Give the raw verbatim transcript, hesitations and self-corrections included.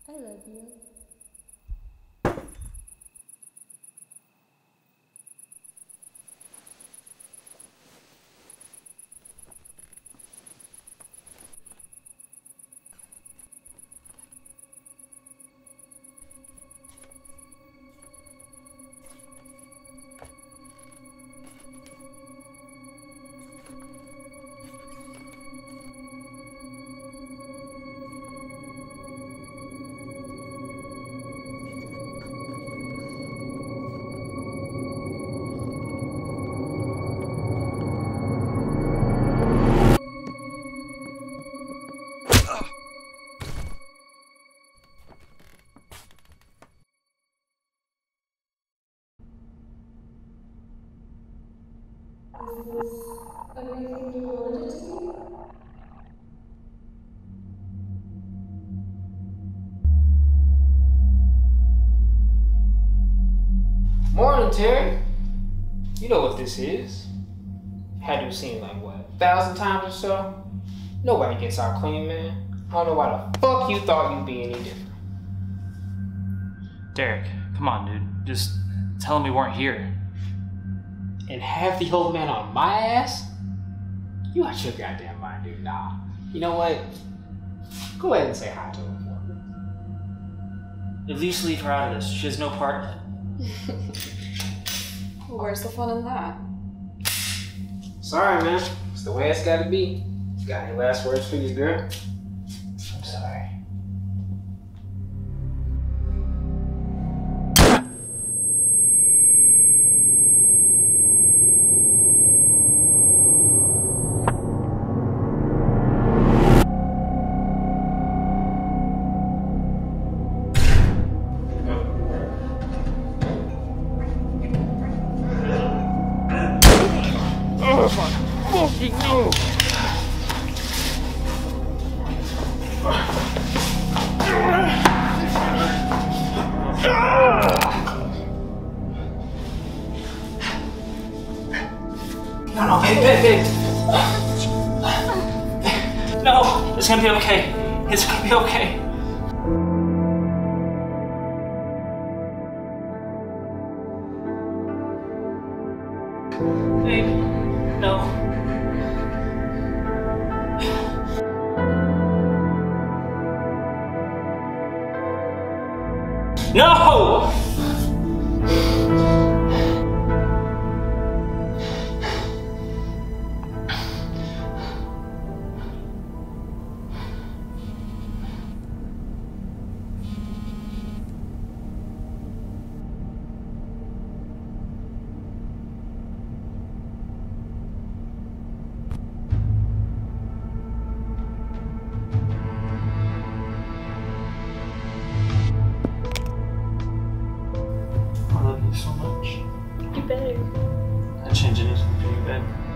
I love you. Is this everything you wanted it to be? Morning, Terry. You know what this is. Had you seen like what, a thousand times or so? Nobody gets out clean, man. I don't know why the fuck you thought you'd be any different. Derek, come on, dude. Just tell him we weren't here. And have the old man on my ass? You out your goddamn mind, dude. Nah. You know what? Go ahead and say hi to him for me. At least leave her out of this. She has no part in it. Well, where's the fun in that? Sorry, man. It's the way it's gotta be. Got any last words for you, girl? I'm sorry. No, no, babe, babe, babe. No, it's gonna be okay. It's gonna be okay. Babe, no. No! I love you so much. You better. I'd change anything for you, babe.